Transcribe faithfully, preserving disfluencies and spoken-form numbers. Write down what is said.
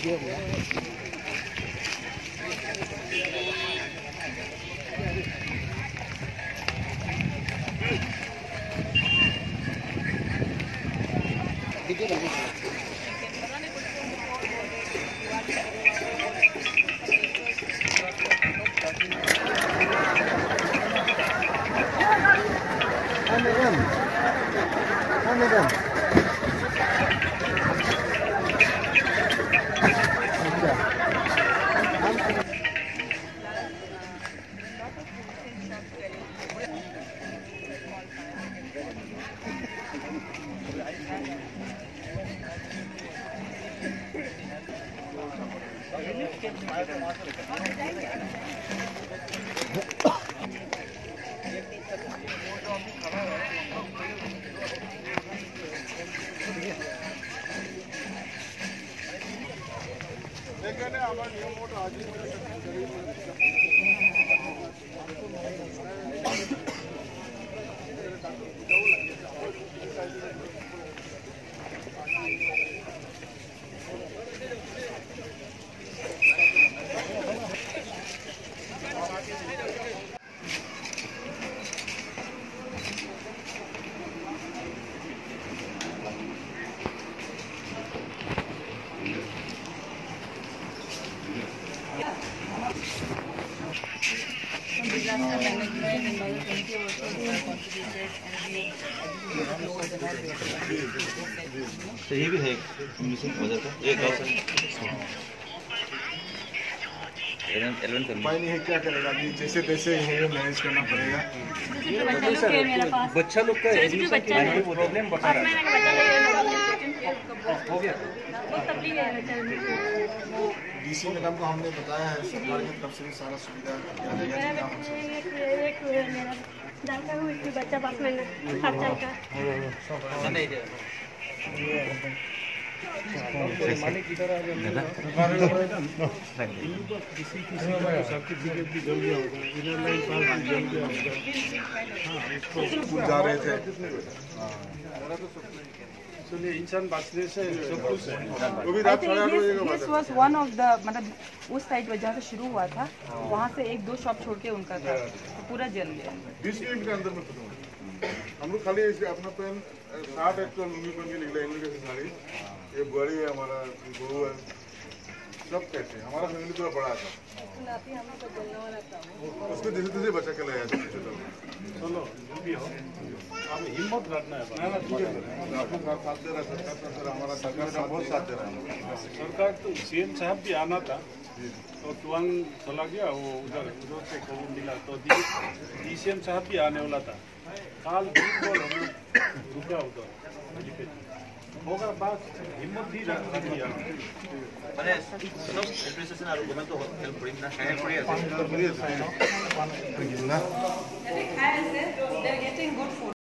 तो ये भी है मिसिंग वजह का एक उपाय नहीं है, क्या करेगा? जैसे तैसे ये मैनेज करना पड़ेगा। बच्चा लोग का प्रॉब्लम बता रहा है। डीसी मैडम को हमने बताया है, सरकार की तरफ से भी सारा सुविधा किया जाएगा। बच्चा पास में खर्चा का मालिक इधर आ जाए किसी किसी का सर्टिफिकेट भी जल्दी होगा, इधर लाइन पास भी जल्दी होगा। हाँ, इसको जा रहे थे। चलिए इंसान बचने से सब कुछ है। वो भी रात साढ़े आठ बजे का this was one of the मतलब उस साइड जहाँ से शुरू हुआ था, वहाँ से एक दो शॉप छोड़ के उनका था, तो पूरा जल गया। बीस मिनट के अंदर में खत्म हो गया। हम लोग खाली अपना पेन साठ एक तो लुंगी पहन के निकले, इन लोगों से साड़ी, ये बुआरी है, हमारा बहू है, सब कहते हैं। हमारा फैमिली पूरा बड़ा था, उसको जैसे तैसे बचा के लाया। चलो जो भी हो, अब हिम्मत रखना है। ना ना ठीक है, आपको साथ दे रहा है सरकार का, सर हमारा सरकार का बहुत साथ दे रहा है। सरकार तो सीएम साहब भी आना था, तो तुरंत चला गया वो उधर उधर से खबर मिला, तो डी सी एम साहब भी आने वाला था। काल दिन को हम लोग रुका उधर होगा, बात हिम्मत दी रखी है। মানে সব এডমিনিস্ট্রেশন আর গভর্নমেন্ট তো হেল্প করি না, হেল্প করি আছে। कर लिए थे। They are getting good food.